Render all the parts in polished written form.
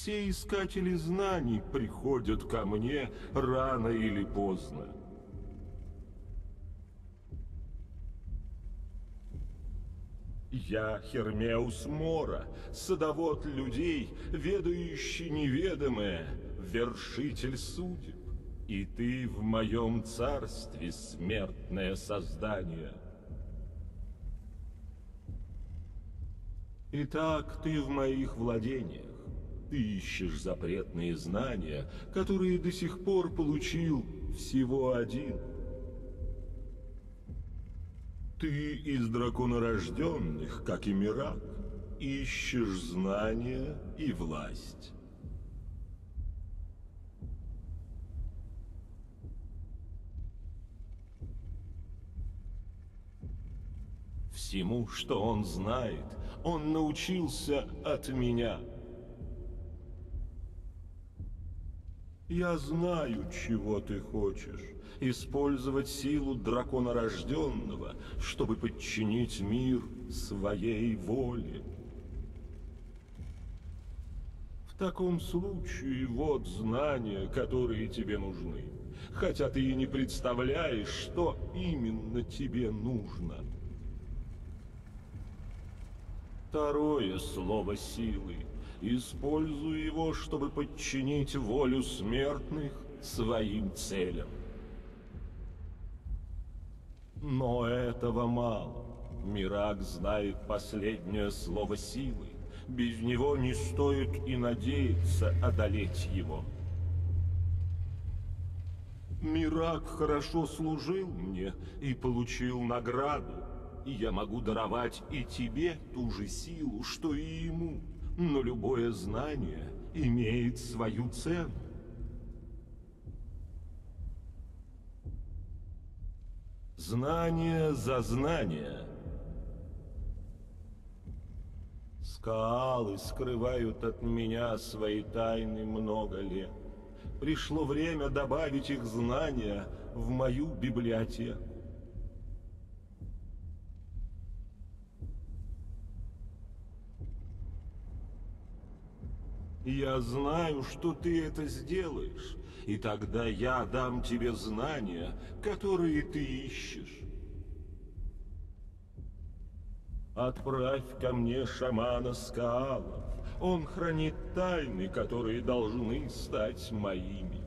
Все искатели знаний приходят ко мне рано или поздно. Я Хермеус Мора, садовод людей, ведающий неведомое, вершитель судеб. И ты в моем царстве, смертное создание. Итак, ты в моих владениях. Ты ищешь запретные знания, которые до сих пор получил всего один. Ты из драконорожденных, как и Мирак, ищешь знания и власть. Всему, что он знает, он научился от меня. Я знаю, чего ты хочешь. Использовать силу драконорожденного, чтобы подчинить мир своей воле. В таком случае вот знания, которые тебе нужны. Хотя ты и не представляешь, что именно тебе нужно. Второе слово силы. Используй его, чтобы подчинить волю смертных своим целям. Но этого мало. Мирак знает последнее слово силы. Без него не стоит и надеяться одолеть его. Мирак хорошо служил мне и получил награду. И я могу даровать и тебе ту же силу, что и ему. Но любое знание имеет свою цену. Знание за знание. Скалы скрывают от меня свои тайны много лет. Пришло время добавить их знания в мою библиотеку. Я знаю, что ты это сделаешь, и тогда я дам тебе знания, которые ты ищешь. Отправь ко мне шамана Скаалов. Он хранит тайны, которые должны стать моими.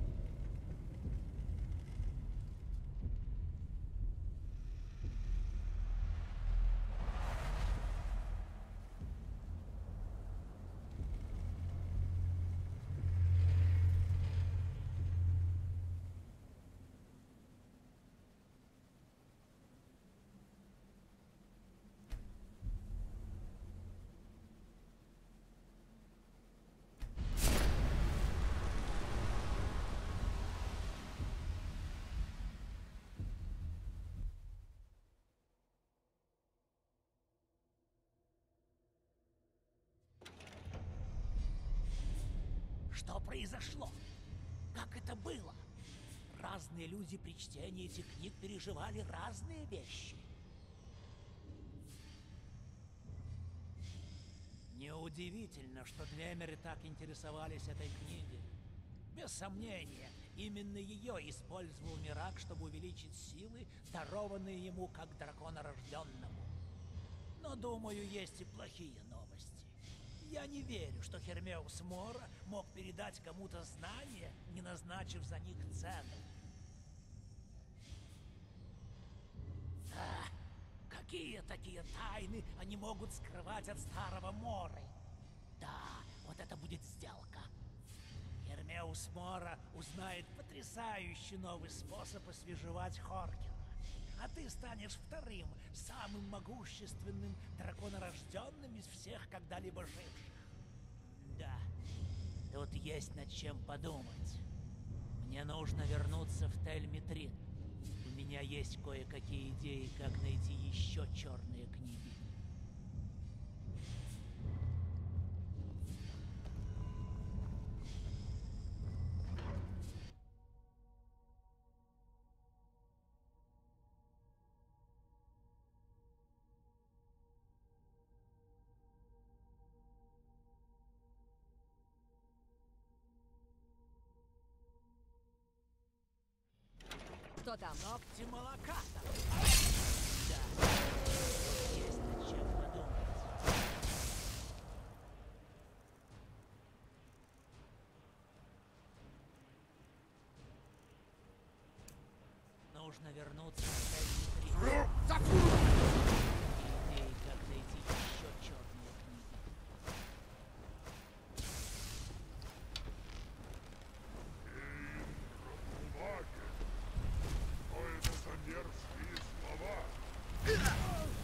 Что произошло? Как это было? Разные люди при чтении этих книг переживали разные вещи. Неудивительно, что Двемеры так интересовались этой книгой. Без сомнения, именно ее использовал Мирак, чтобы увеличить силы, дарованные ему как драконорожденному. Но, думаю, есть и плохие новости. Я не верю, что Хермеус Мора мог передать кому-то знания, не назначив за них цену. Какие такие тайны они могут скрывать от старого Моры? Да, вот это будет сделка. Хермеус Мора узнает потрясающий новый способ освежевать Хоркера. А ты станешь вторым, самым могущественным драконорожденным из всех когда-либо живших. Да, тут есть над чем подумать. Мне нужно вернуться в Тель-Митрин. У меня есть кое-какие идеи, как найти еще черные книги. там? Ногти молока-то. Да. Есть над чем подумать. Нужно вернуться на Тайный 3. Идеи, как найти еще черные книги. Что это за мерзкие слова?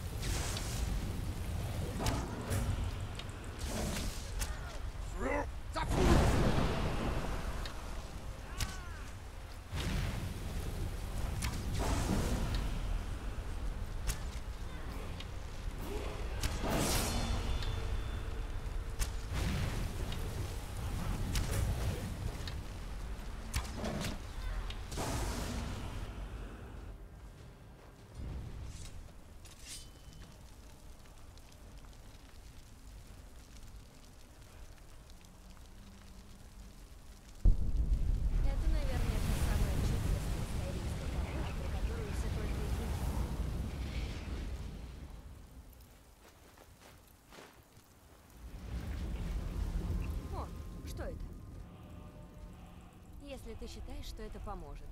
Это, наверное, та самая чудесная скайримская команда, про которую все только и думают. О, что это? Если ты считаешь, что это поможет.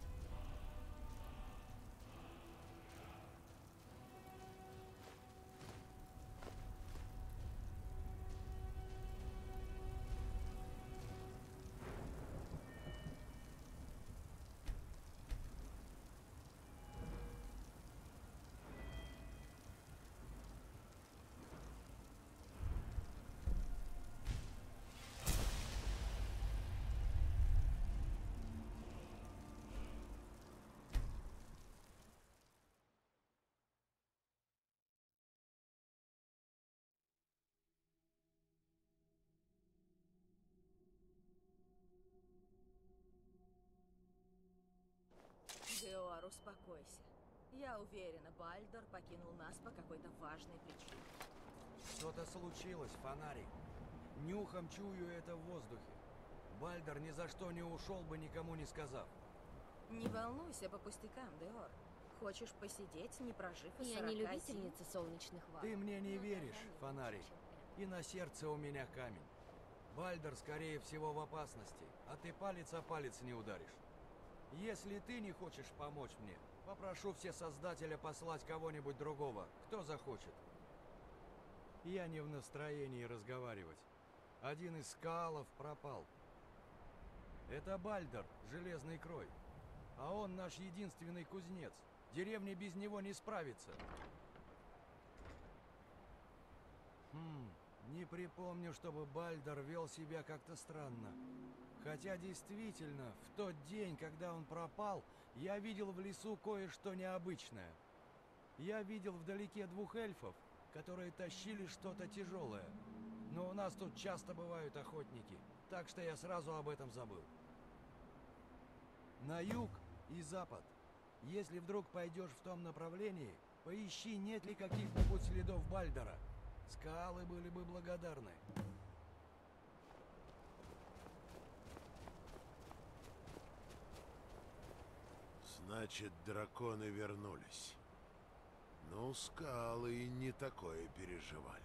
Деор, успокойся. Я уверена, Бальдор покинул нас по какой-то важной причине. Что-то случилось, фонарик. Нюхом чую это в воздухе. Бальдор ни за что не ушел бы, никому не сказав. Не волнуйся по пустякам, Деор. Хочешь посидеть, не прожив и Я 40 не зим? любительница солнечных ванн. Ты мне не но веришь, даже лучше, фонарик. чем прятаться. И на сердце у меня камень. Бальдор, скорее всего, в опасности, а ты палец о палец не ударишь. Если ты не хочешь помочь мне, попрошу все Создателя послать кого-нибудь другого, кто захочет. Я не в настроении разговаривать. Один из скалов пропал. Это Бальдор, Железный Крой. А он наш единственный кузнец. Деревня без него не справится. Не припомню, чтобы Бальдор вел себя как-то странно. Хотя действительно, в тот день, когда он пропал, я видел в лесу кое-что необычное. Я видел вдалеке двух эльфов, которые тащили что-то тяжелое. Но у нас тут часто бывают охотники, так что я сразу об этом забыл. На юг и запад. Если вдруг пойдешь в том направлении, поищи, нет ли каких-нибудь следов Бальдора. Скалы были бы благодарны. Значит, драконы вернулись. Ну, скалы и не такое переживали.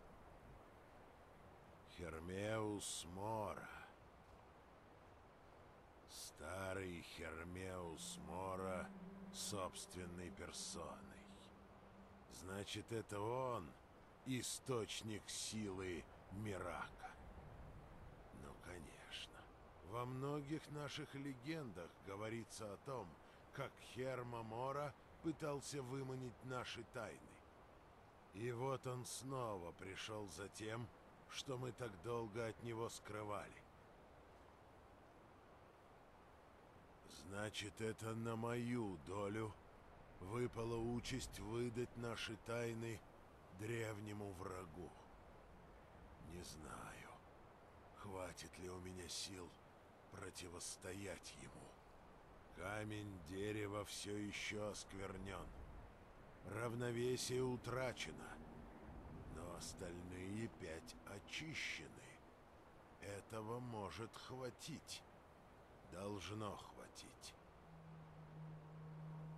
Хермеус Мора. Старый Хермеус Мора собственной персоной. Значит, это он источник силы Мирака. Ну, конечно. Во многих наших легендах говорится о том, как Херма Мора пытался выманить наши тайны. И вот он снова пришел за тем, что мы так долго от него скрывали. Значит, это на мою долю выпала участь выдать наши тайны древнему врагу. Не знаю, хватит ли у меня сил противостоять ему. Камень дерева все еще осквернен. Равновесие утрачено. Но остальные 5 очищены. Этого может хватить. Должно хватить.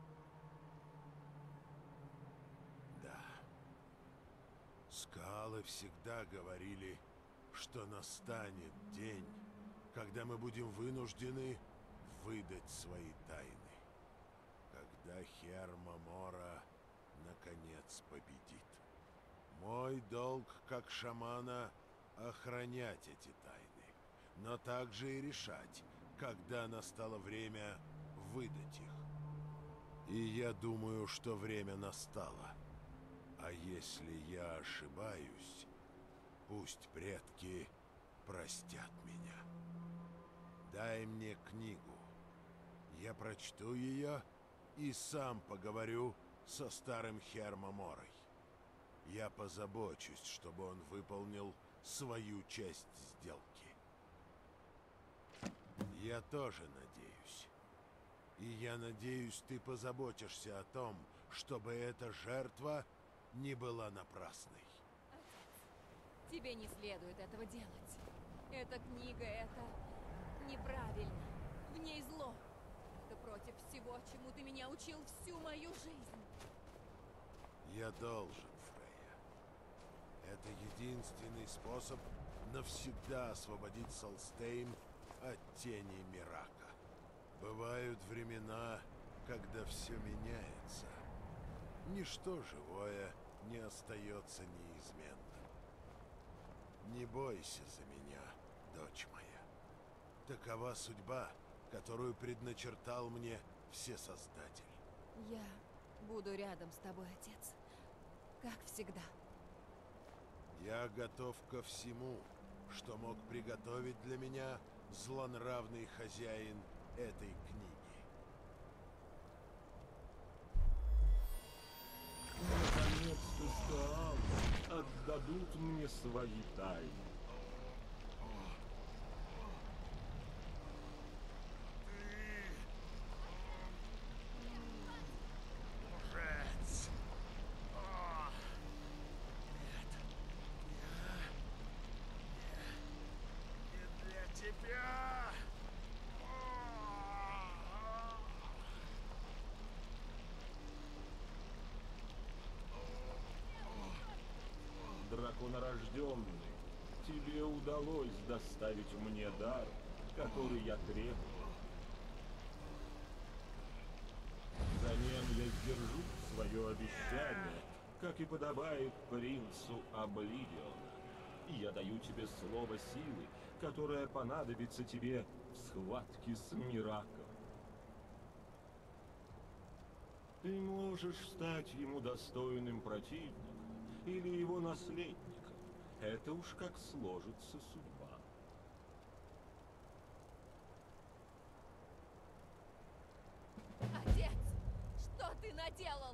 Вассалы всегда говорили, что настанет день, когда мы будем вынуждены выдать свои тайны. Когда Херма Мора наконец победит. Мой долг как шамана охранять эти тайны, но также и решать, когда настало время выдать их. И я думаю, что время настало. А если я ошибаюсь, пусть предки простят меня. Дай мне книгу. Я прочту ее и сам поговорю со старым Хермоморой. Я позабочусь, чтобы он выполнил свою часть сделки. Я тоже надеюсь. И я надеюсь, ты позаботишься о том, чтобы эта жертва не была напрасной. Тебе не следует этого делать. Эта книга, это неправильно. В ней зло. Это против всего, чему ты меня учил всю мою жизнь. Я должен, Фрейя. Это единственный способ навсегда освободить Солстейн от тени Мирака. Бывают времена, когда все меняется. Ничто живое не остается неизменным. Не бойся за меня, дочь моя. Такова судьба, которую предначертал мне Всесоздатель. Я буду рядом с тобой, отец. Как всегда. Я готов ко всему, что мог приготовить для меня злонравный хозяин этой книги. Наконец-то Саал отдадут мне свои тайны. Лжец! Не для тебя! Драконорожденный, тебе удалось доставить мне дар, который я требовал. Взамен я сдержу свое обещание, как и подобает принцу Облидиона. И я даю тебе слово силы, которое понадобится тебе в схватке с Мираком. Ты можешь стать ему достойным противником или его наследником. Это уж как сложится судьба. Отец, что ты наделал?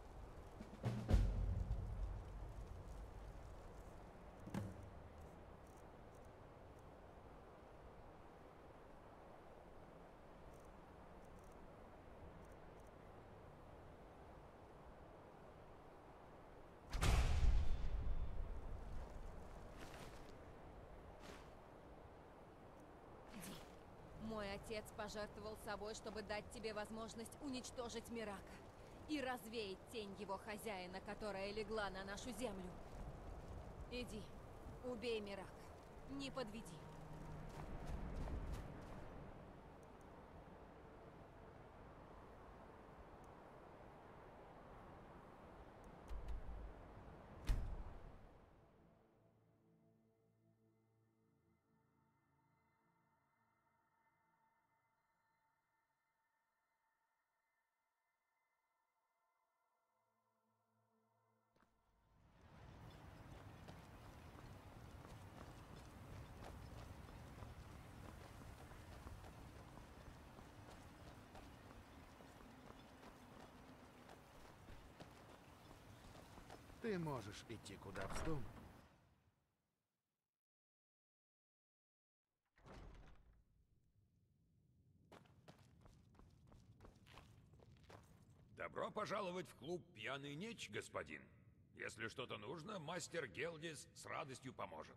Мой отец пожертвовал собой, чтобы дать тебе возможность уничтожить Мирака и развеять тень его хозяина, которая легла на нашу землю. Иди, убей Мирака, не подведи. Ты можешь идти куда вздумаешь. Добро пожаловать в клуб «Пьяный Неч», господин. Если что-то нужно, мастер Гелдис с радостью поможет.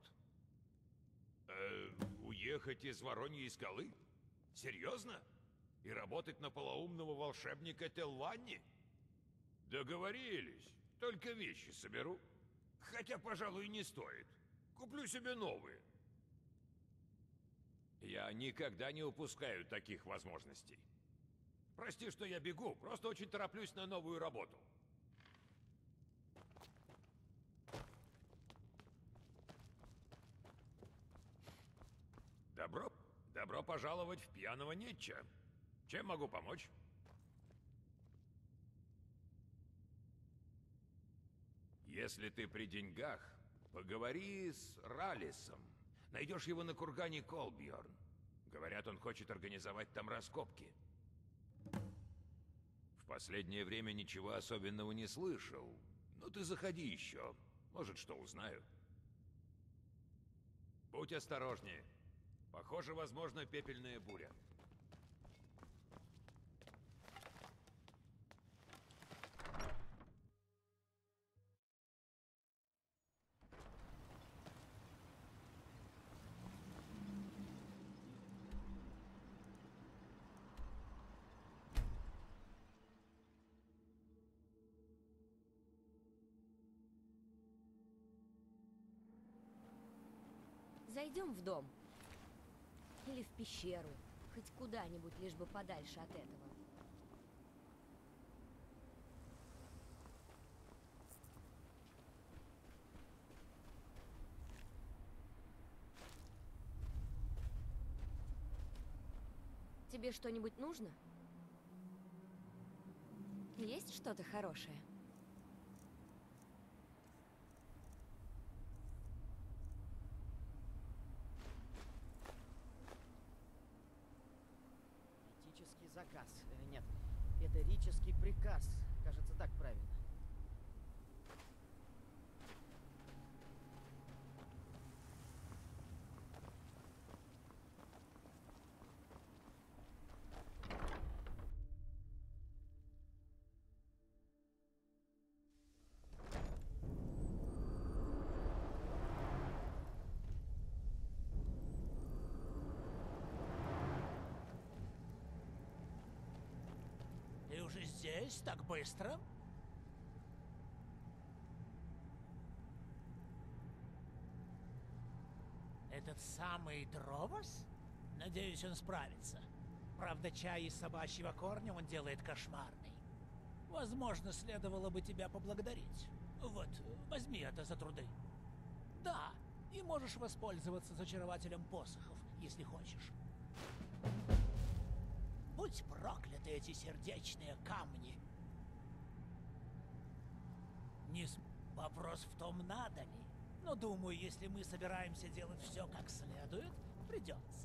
Уехать из Вороньей скалы? Серьезно? И работать на полоумного волшебника Теллани? Договорились. Только вещи соберу. Хотя, пожалуй, не стоит. Куплю себе новые. Я никогда не упускаю таких возможностей. Прости, что я бегу, просто очень тороплюсь на новую работу. Добро пожаловать в пьяного Нетча. Чем могу помочь? Если ты при деньгах, поговори с Ралисом. Найдешь его на кургане Колбьорн. Говорят, он хочет организовать там раскопки. В последнее время ничего особенного не слышал. Ну ты заходи еще. Может, что узнаю. Будь осторожнее. Похоже, возможно, пепельная буря. Зайдем в дом. Или в пещеру. Хоть куда-нибудь, лишь бы подальше от этого. Тебе что-нибудь нужно? Есть что-то хорошее? Этический заказ. Нет, это рический приказ. Кажется, так правильно. Ты уже здесь? Так быстро? Этот самый Дровос? Надеюсь, он справится. Правда, чай из собачьего корня он делает кошмарный. Возможно, следовало бы тебя поблагодарить. Вот, возьми это за труды. Да, и можешь воспользоваться зачарователем посохов, если хочешь. Будь прокляты эти сердечные камни. Вопрос в том, надо ли. Но думаю, если мы собираемся делать все как следует, придется.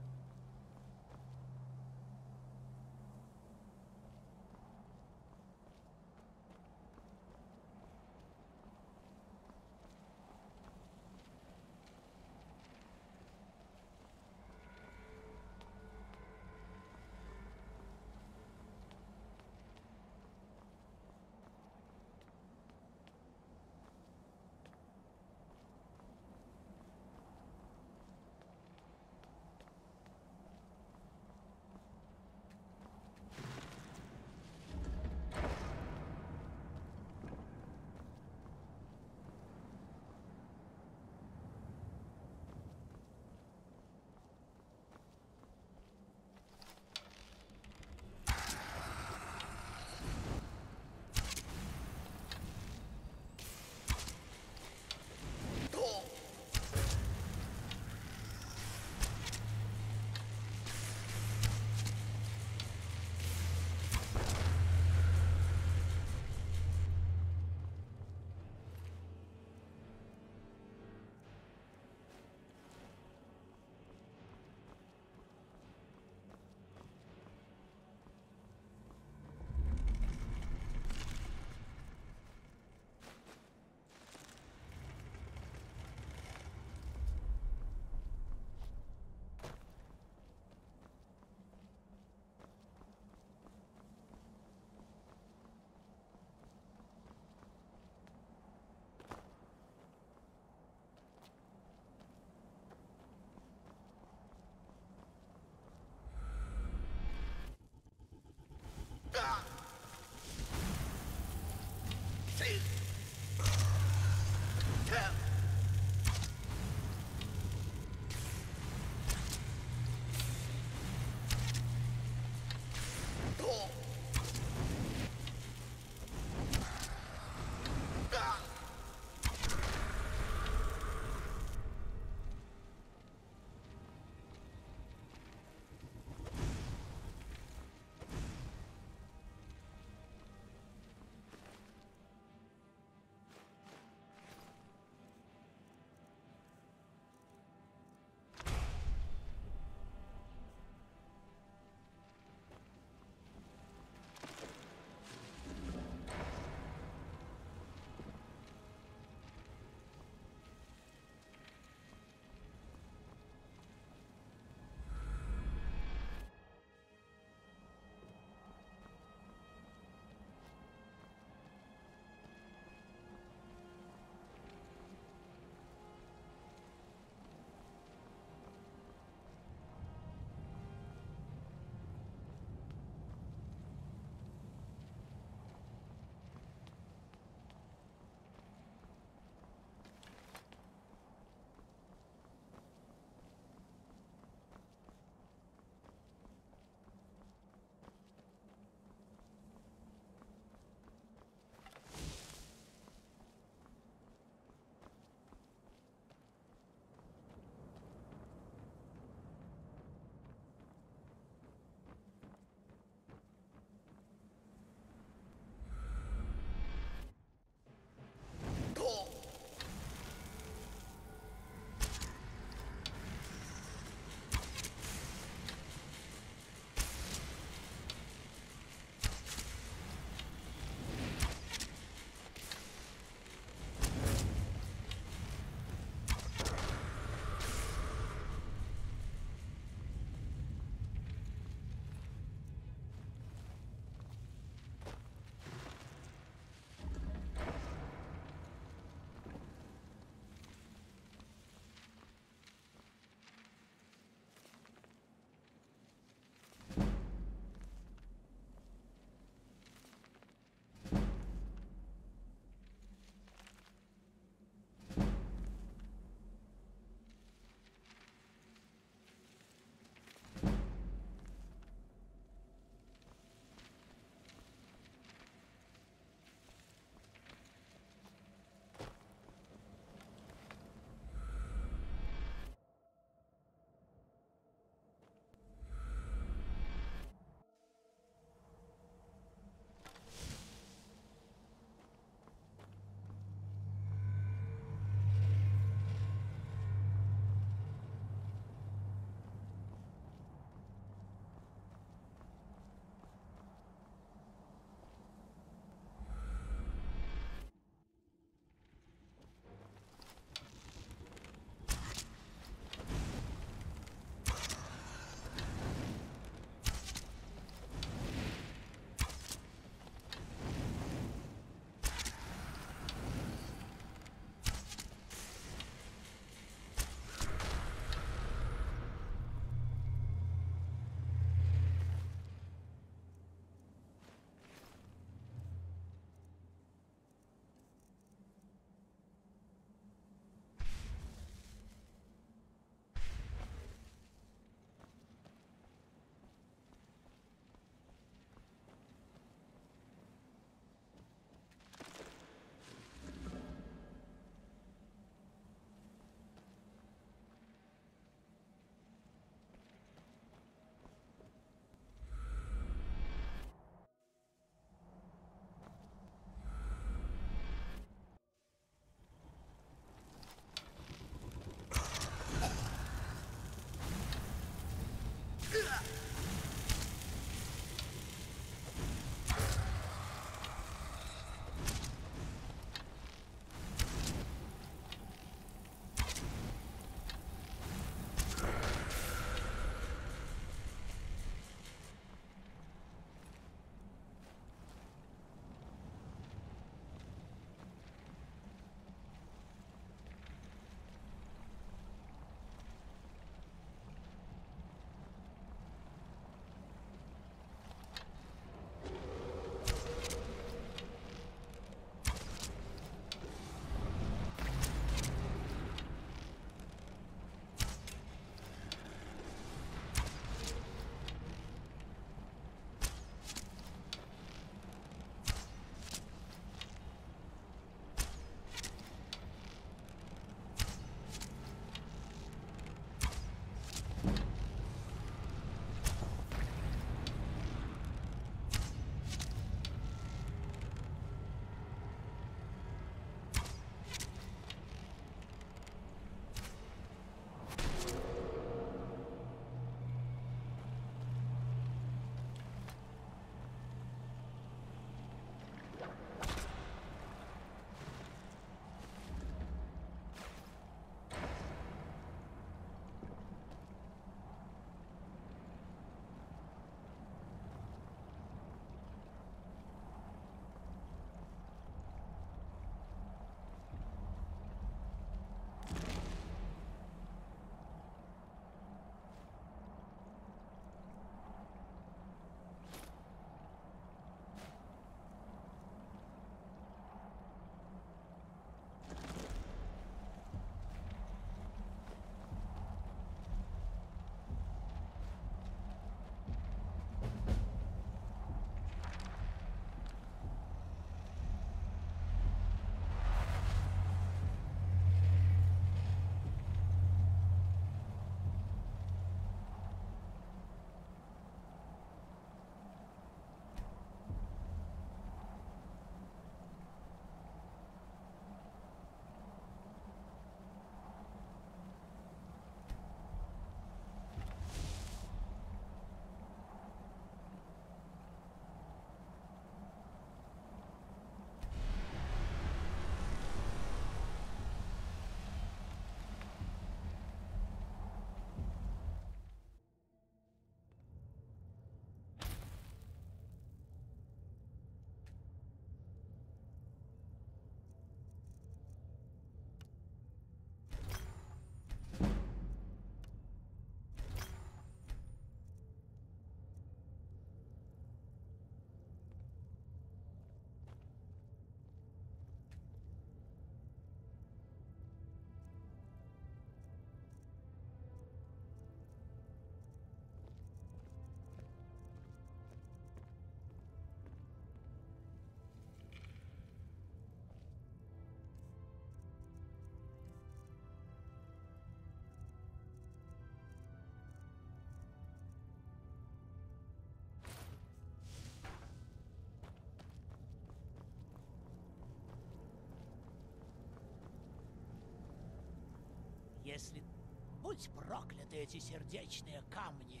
Если... Будь прокляты эти сердечные камни.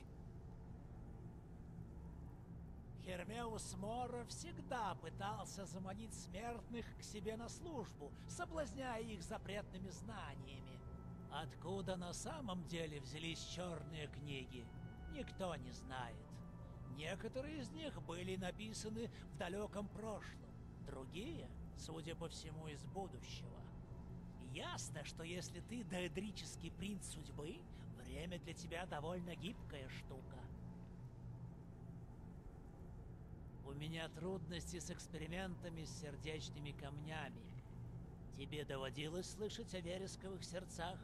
Хермеус Мора всегда пытался заманить смертных к себе на службу, соблазняя их запретными знаниями. Откуда на самом деле взялись черные книги, никто не знает. Некоторые из них были написаны в далеком прошлом, другие, судя по всему, из будущего. Ясно, что если ты доэдрический принц судьбы, время для тебя довольно гибкая штука. У меня трудности с экспериментами с сердечными камнями. Тебе доводилось слышать о вересковых сердцах?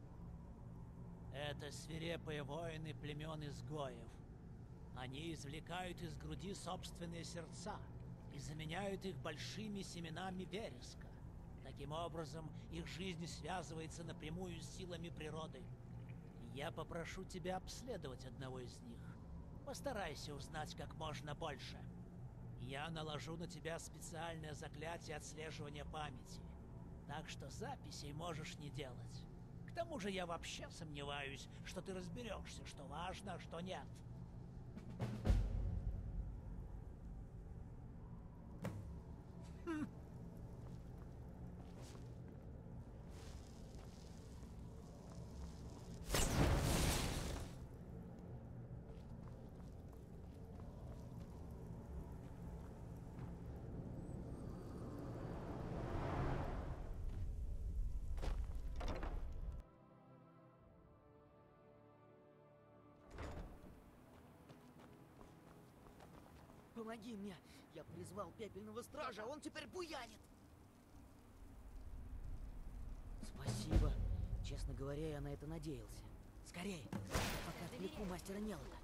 Это свирепые воины племен изгоев. Они извлекают из груди собственные сердца и заменяют их большими семенами вереска. Таким образом, их жизнь связывается напрямую с силами природы. Я попрошу тебя обследовать одного из них. Постарайся узнать как можно больше. Я наложу на тебя специальное заклятие отслеживания памяти. Так что записей можешь не делать. К тому же я вообще сомневаюсь, что ты разберешься, что важно, а что нет. Помоги мне! Я призвал пепельного стража, а он теперь буянит! Спасибо. Честно говоря, я на это надеялся. Скорее, я пока отвлеку мастера Нелота.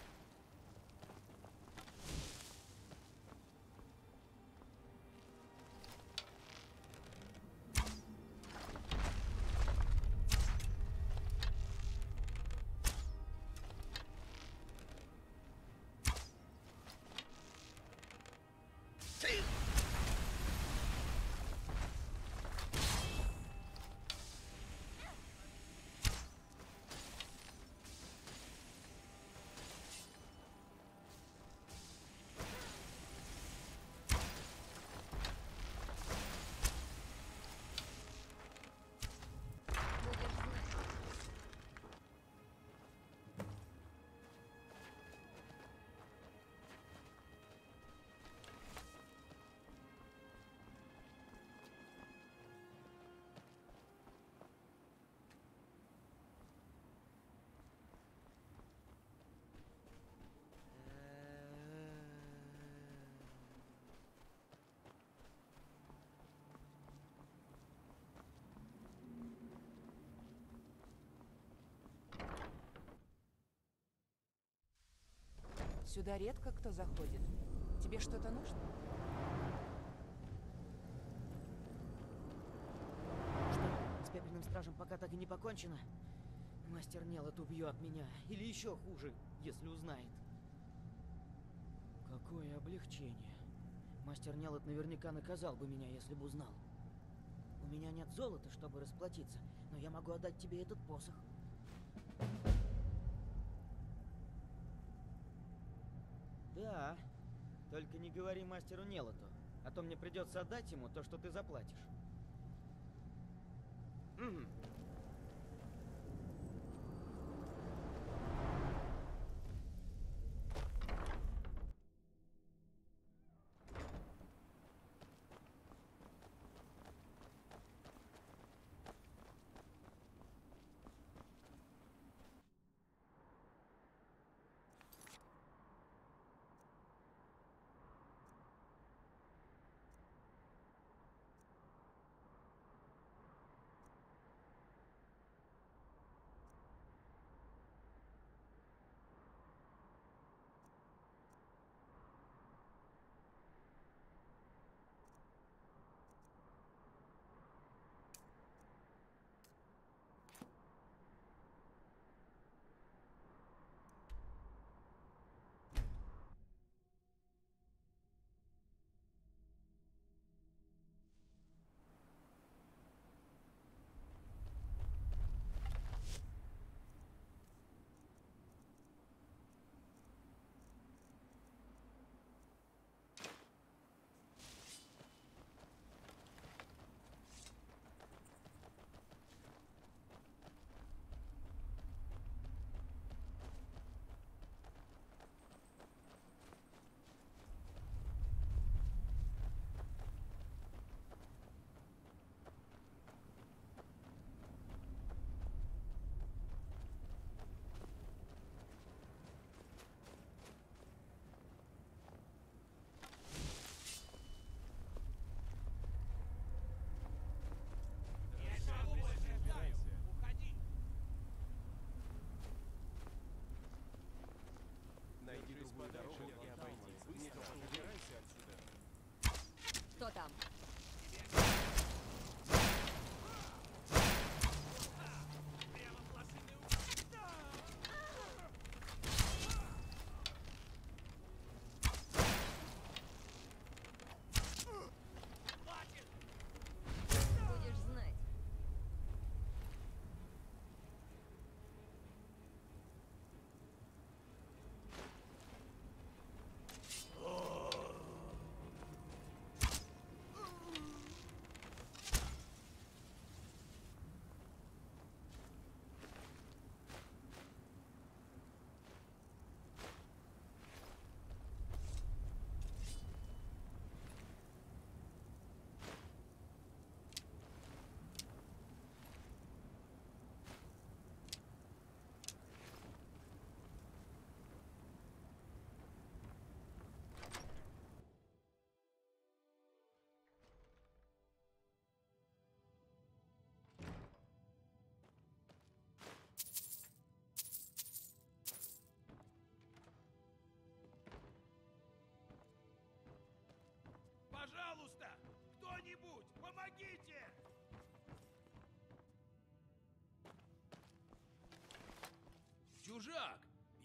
Сюда редко кто заходит. Тебе что-то нужно? Что, с пепельным стражем пока так и не покончено? Мастер Нелот убьет меня. Или еще хуже, если узнает. Какое облегчение. Мастер Нелот наверняка наказал бы меня, если бы узнал. У меня нет золота, чтобы расплатиться, но я могу отдать тебе этот посох. Да, только не говори мастеру Нелоту, а то мне придется отдать ему то, что ты заплатишь.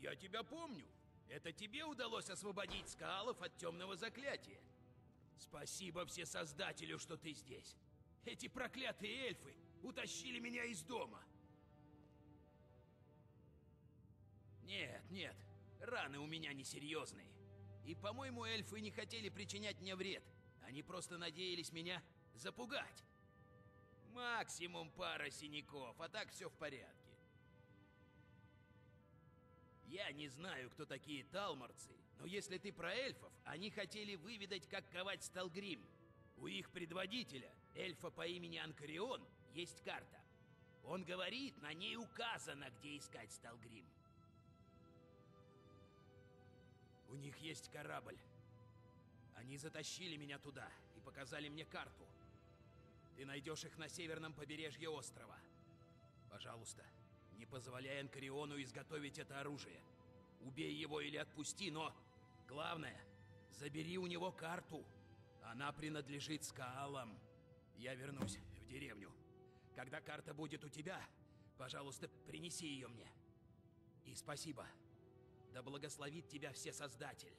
Я тебя помню. Это тебе удалось освободить скалов от темного заклятия. Спасибо Всесоздателю, что ты здесь. Эти проклятые эльфы утащили меня из дома. Нет, нет, раны у меня несерьезные. И, по-моему, эльфы не хотели причинять мне вред. Они просто надеялись меня запугать. Максимум пара синяков, а так все в порядке. Я не знаю, кто такие талморцы, но если ты про эльфов, они хотели выведать, как ковать сталгрим. У их предводителя, эльфа по имени Анкарион, есть карта. Он говорит, на ней указано, где искать сталгрим. У них есть корабль. Они затащили меня туда и показали мне карту. Ты найдешь их на северном побережье острова. Пожалуйста, не позволяй Анкариону изготовить это оружие. Убей его или отпусти, но... Главное, забери у него карту. Она принадлежит скалам. Я вернусь в деревню. Когда карта будет у тебя, пожалуйста, принеси ее мне. И спасибо. Да благословит тебя Всесоздатель.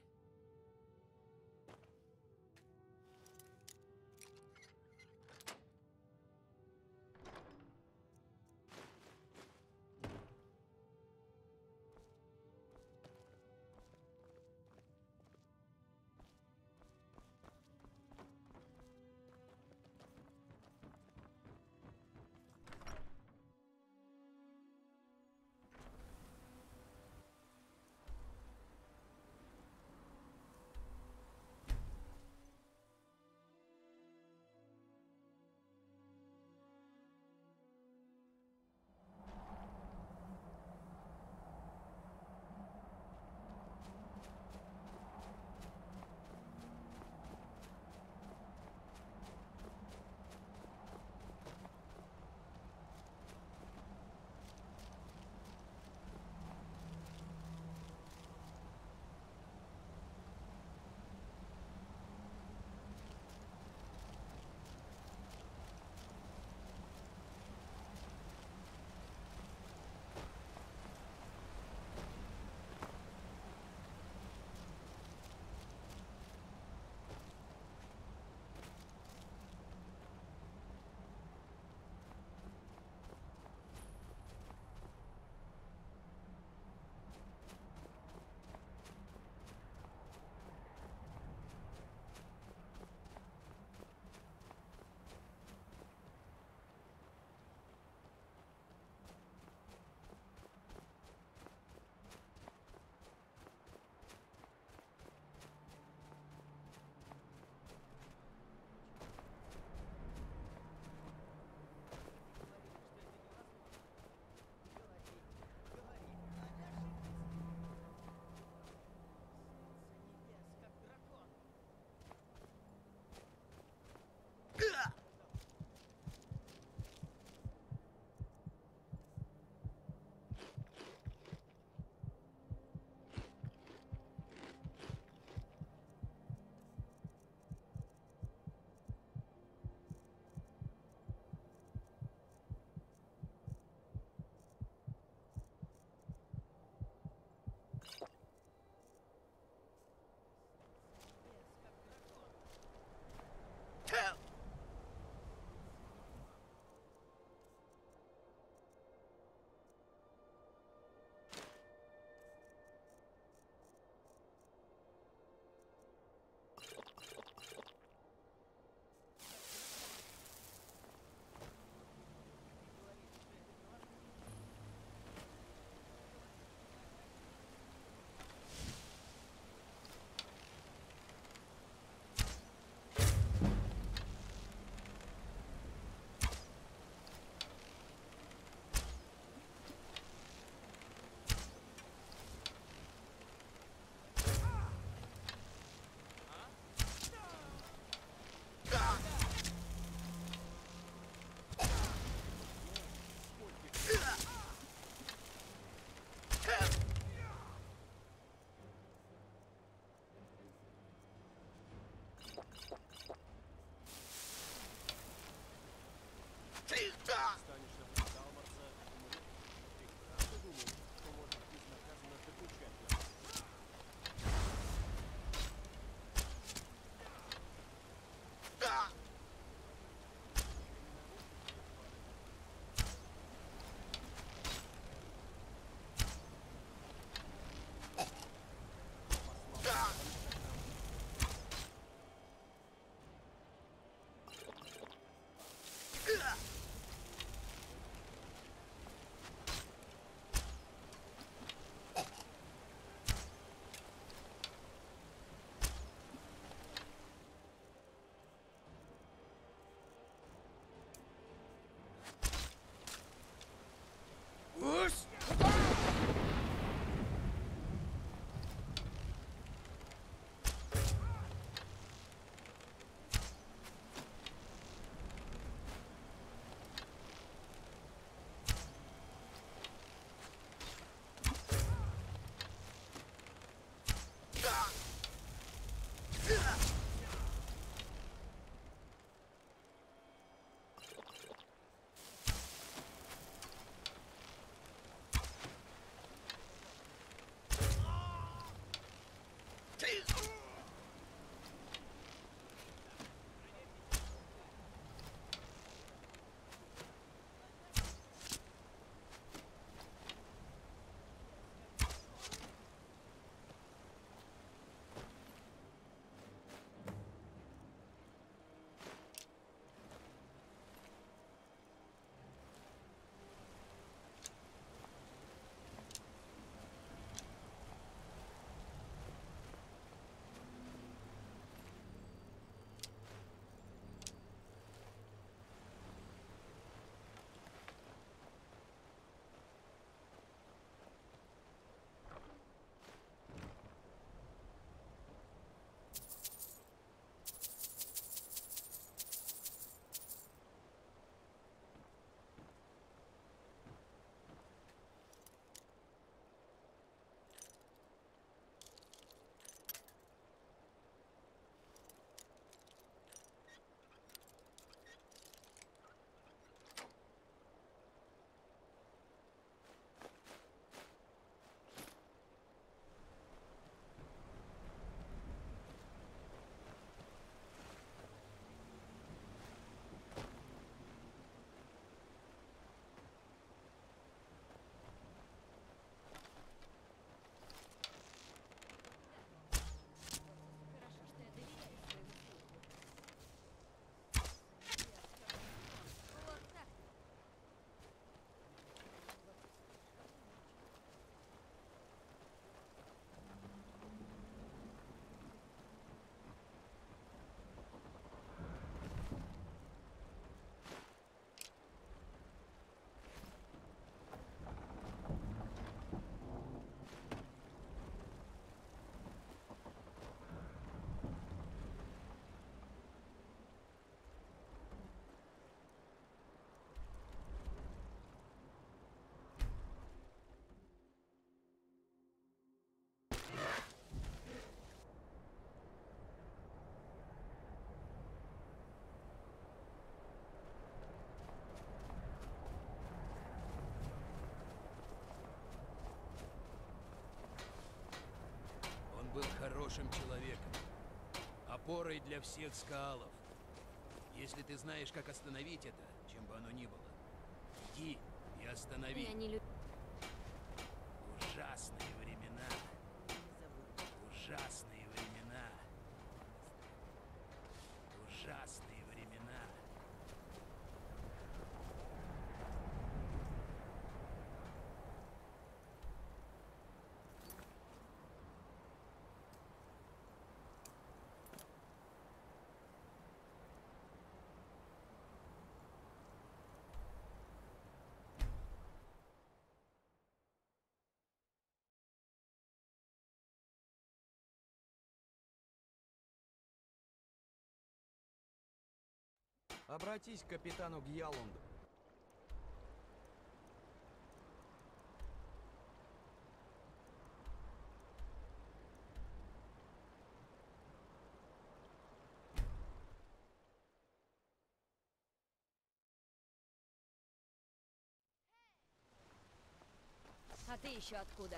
был хорошим человеком, опорой для всех скалов. Если ты знаешь, как остановить это, чем бы оно ни было, иди и останови. Я не люблю... Ужасные времена. Ужасные времена. Ужасные времена. Обратись к капитану Гьялунду. А ты еще откуда?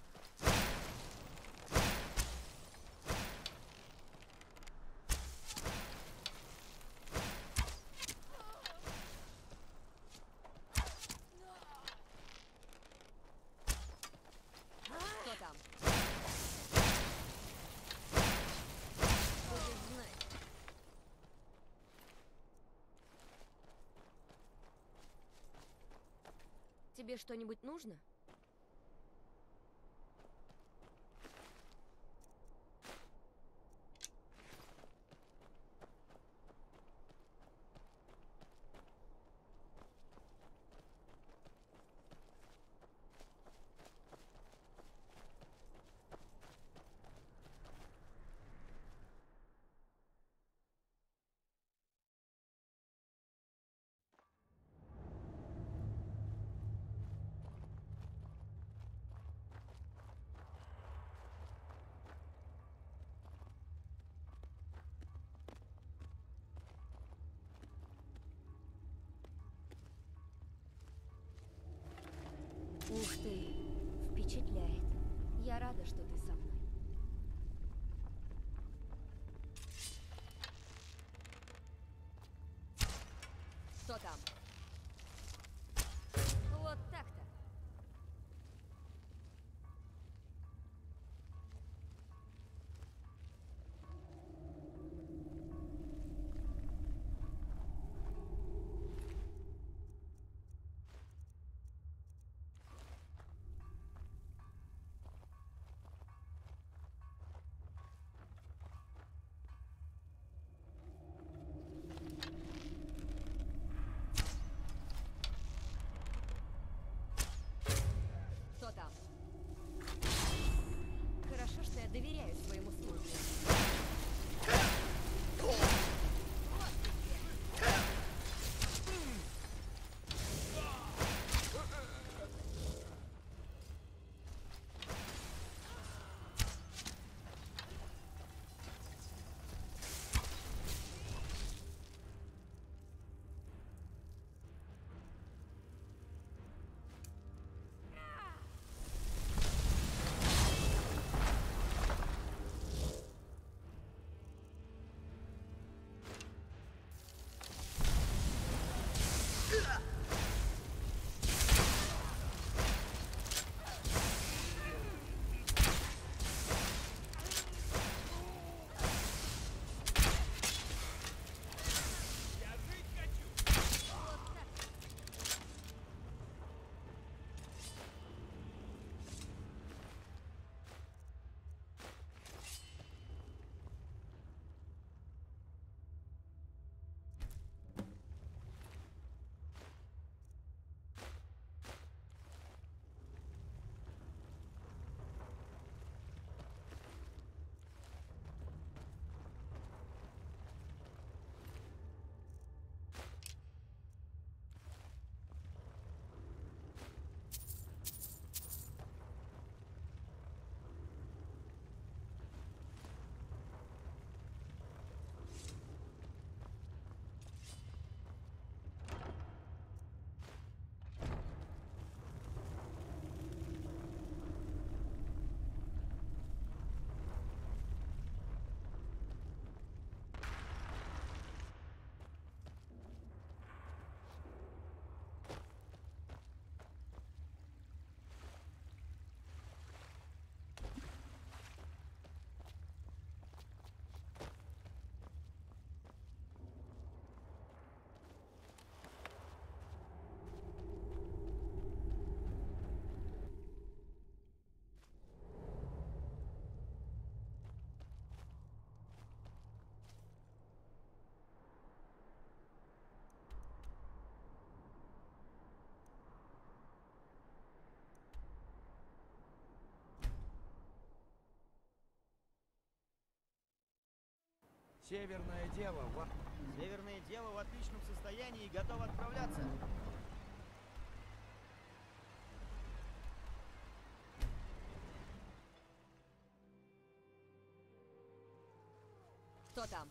Кто там? Будешь знать. Тебе что-нибудь нужно? Ух ты, впечатляет. Я рада, что ты со мной. Кто там? Вот так-то. Северная Дева Северная Дева в отличном состоянии и готова отправляться. Кто там?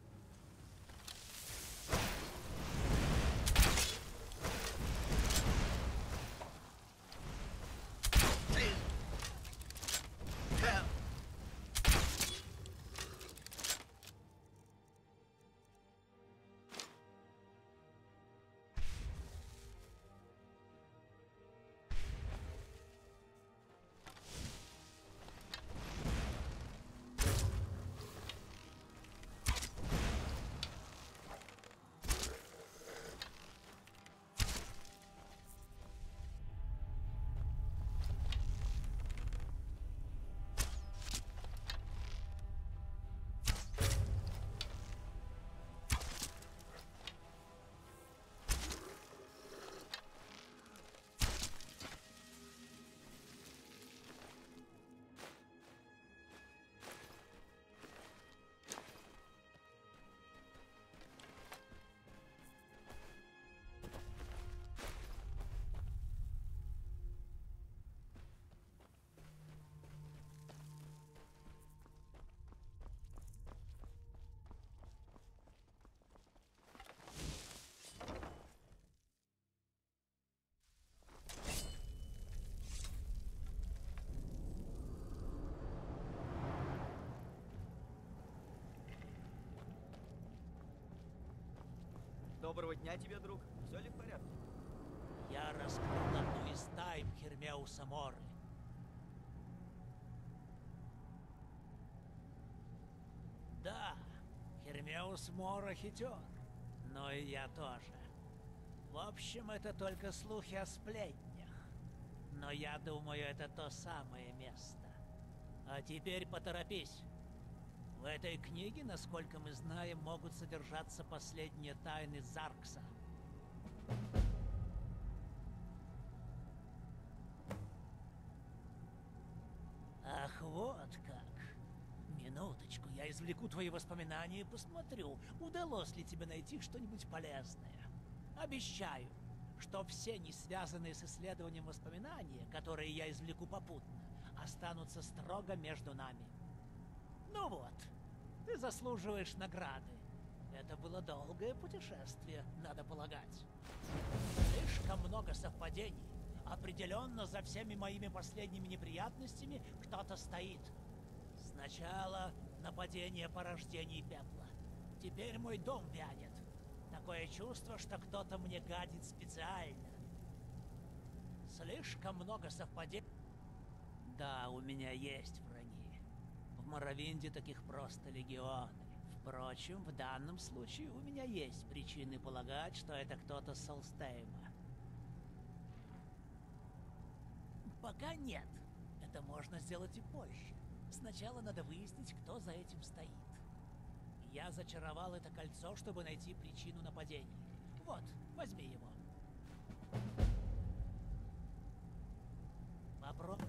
Доброго дня тебе, друг. Все ли в порядке? Я раскрыл одну из тайн Хермеуса Моры. Да, Хермеус Мора хитер, но и я тоже. В общем, это только слухи о сплетнях. Но я думаю, это то самое место. А теперь поторопись. В этой книге, насколько мы знаем, могут содержаться последние тайны Заркса. Ах, вот как. Минуточку, я извлеку твои воспоминания и посмотрю, удалось ли тебе найти что-нибудь полезное. Обещаю, что все не связанные с исследованием воспоминания, которые я извлеку попутно, останутся строго между нами. Ну вот, ты заслуживаешь награды. Это было долгое путешествие, надо полагать. Слишком много совпадений. Определенно за всеми моими последними неприятностями кто-то стоит. Сначала нападение порождений пепла. Теперь мой дом вянет. Такое чувство, что кто-то мне гадит специально. Слишком много совпадений. Да, у меня есть враги. В Моровинде таких просто легионы. Впрочем, в данном случае у меня есть причины полагать, что это кто-то с Солстейма. Пока нет. Это можно сделать и позже. Сначала надо выяснить, кто за этим стоит. Я зачаровал это кольцо, чтобы найти причину нападений. Вот, возьми его. Попробуй.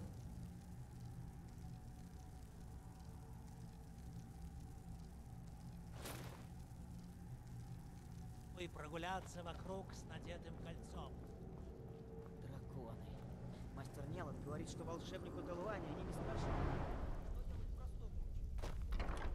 И прогуляться вокруг с надетым кольцом. Драконы. Мастер Нелот говорит, что волшебнику Делуани они не страшны. Что делать простому ученику?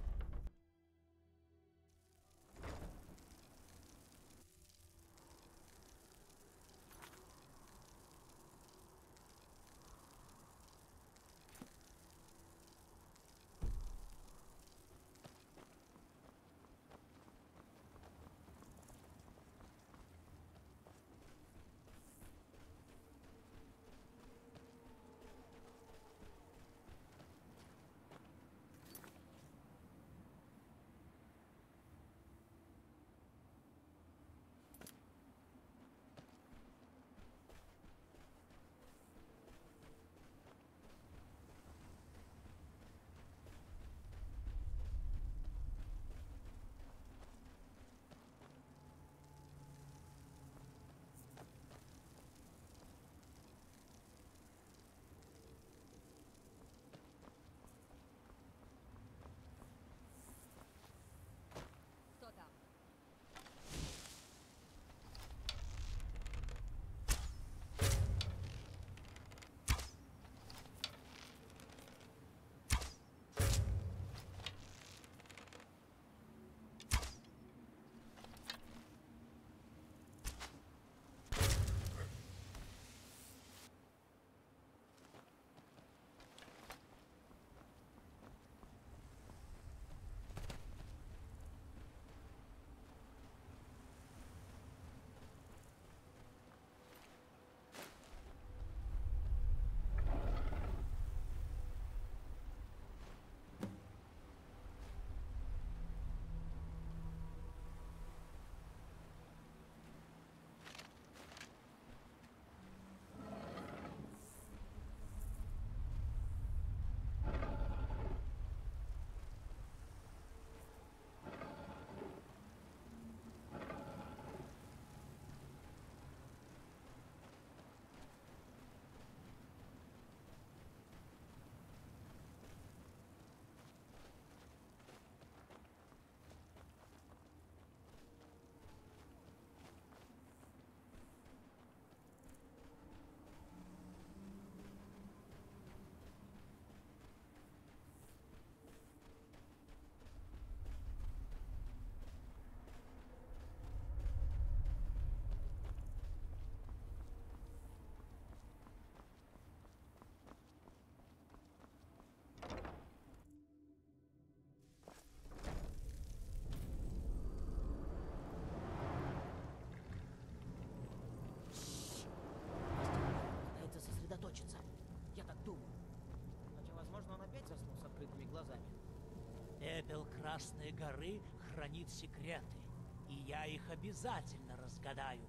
Красной горы хранит секреты, и я их обязательно разгадаю.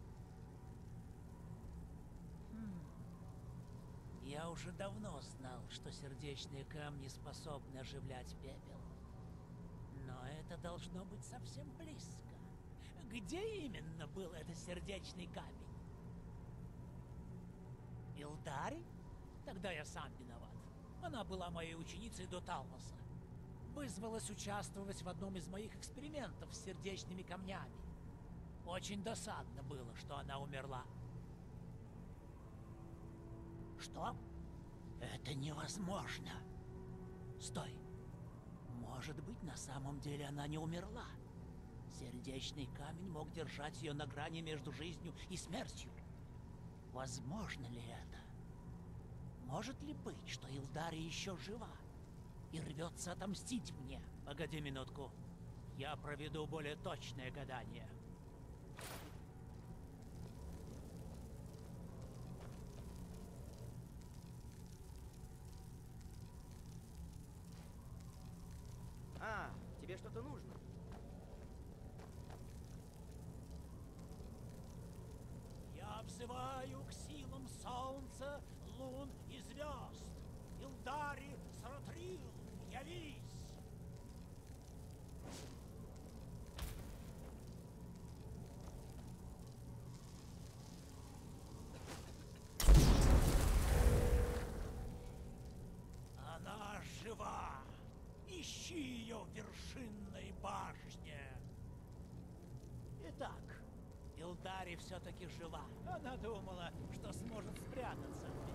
Я уже давно знал, что сердечные камни способны оживлять пепел. Но это должно быть совсем близко. Где именно был этот сердечный камень? Илдари? Тогда я сам виноват. Она была моей ученицей до Талмоса. Вызвалась участвовать в одном из моих экспериментов с сердечными камнями. Очень досадно было, что она умерла. Что? Это невозможно. Стой. Может быть, на самом деле она не умерла. Сердечный камень мог держать ее на грани между жизнью и смертью. Возможно ли это? Может ли быть, что Илдари еще жива и рвется отомстить мне? Погоди минутку. Я проведу более точное гадание. А, тебе что-то нужно? Я взываю к силам солнца, лун и звезд. Илдари Сратрил, явись! Она жива! Ищи ее в вершинной башне! Итак, Илдари все-таки жива. Она думала, что сможет спрятаться